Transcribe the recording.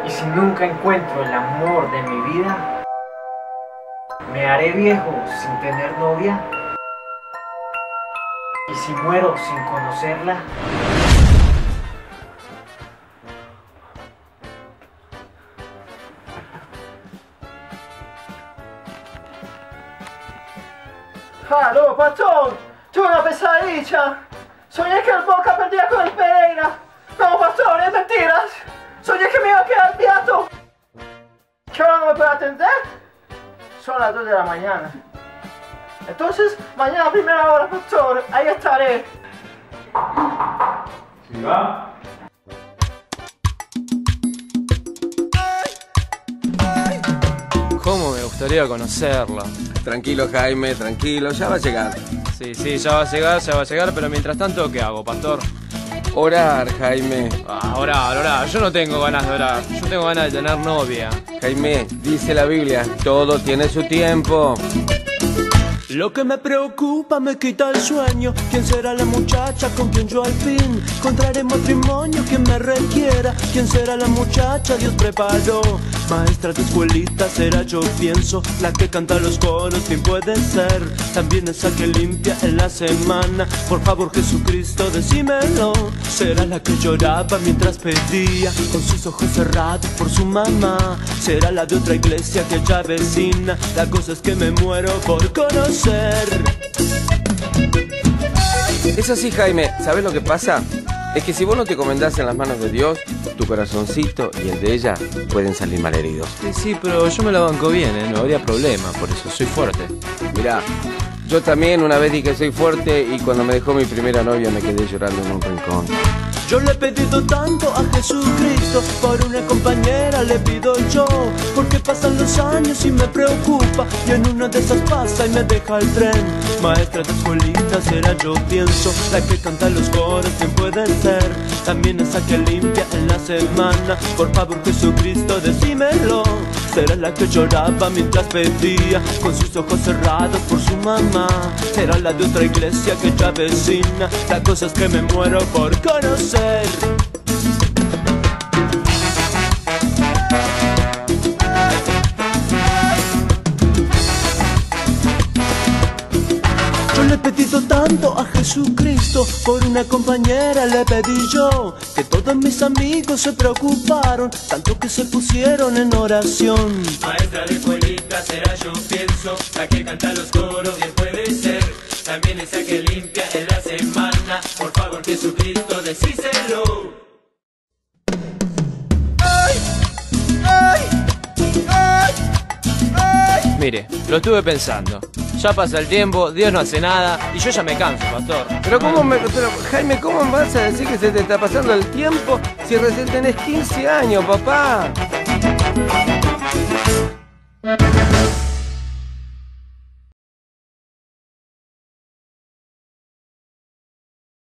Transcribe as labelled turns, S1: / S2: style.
S1: Y si nunca encuentro el amor de mi vida, me haré viejo sin tener novia. Y si muero sin conocerla,
S2: ¡Aló, pastor! ¡Tuve una pesadilla! Soñé que el Boca perdía con el Pereira. No, pastor, es mentiras. Soñé que me iba a quedar beato. ¿Qué hora no me puede atender? Son las 2 de la mañana. Entonces, mañana a primera hora, pastor, ahí estaré.
S3: ¿Sí va?
S4: ¿Cómo me gustaría conocerla?
S5: Tranquilo, Jaime, tranquilo, ya va a llegar.
S4: Sí, ya va a llegar, pero mientras tanto, ¿qué hago, pastor?
S5: Orar, Jaime.
S4: Orar. Yo no tengo ganas de orar. Yo tengo ganas de tener novia.
S5: Jaime, dice la Biblia, todo tiene su tiempo.
S6: Lo que me preocupa me quita el sueño. ¿Quién será la muchacha con quien yo al fin contraré matrimonio? ¿Quién me requiera? ¿Quién será la muchacha Dios preparó? Maestra de escuelita será, yo pienso, la que canta los coros. ¿Quién puede ser? También esa que limpia en la semana. Por favor, Jesucristo, decímelo. Será la que lloraba mientras pedía, con sus ojos cerrados por su mamá. Será la de otra iglesia que ya vecina. La cosa es que me muero por conocer.
S5: Es así, Jaime, ¿sabes lo que pasa? Es que si vos no te encomendás en las manos de Dios, tu corazoncito y el de ella pueden salir malheridos.
S4: Sí, pero yo me la banco bien, no habría problema, por eso soy fuerte.
S5: Mirá, yo también una vez dije soy fuerte y cuando me dejó mi primera novia me quedé llorando en un rincón.
S6: Yo le he pedido tanto a Jesucristo, por una compañera le pido yo, porque pasan los años y me preocupa, y en una de esas pasa y me deja el tren. Maestra de escuelita será, yo pienso, la que canta los coros. ¿Quién puede ser? También esa que limpia en la semana. Por favor, Jesucristo, decímelo. Será la que lloraba mientras pedía, con sus ojos cerrados por su mamá. Será la de otra iglesia que ya vecina. La cosa es que me muero por conocer. Yo le he pedido tanto a Jesucristo, por una compañera le pedí yo, que todos mis amigos se preocuparon, tanto que se pusieron en oración.
S7: Maestra de escuelita será, yo pienso, la que canta los coros. Bien puede ser, también esa que limpia en la semana. Por favor, Jesucristo, decíselo.
S4: Mire, lo estuve pensando. Ya pasa el tiempo, Dios no hace nada y yo ya me canso, pastor.
S5: Pero Jaime, ¿cómo vas a decir que se te está pasando el tiempo si recién tenés 15 años, papá?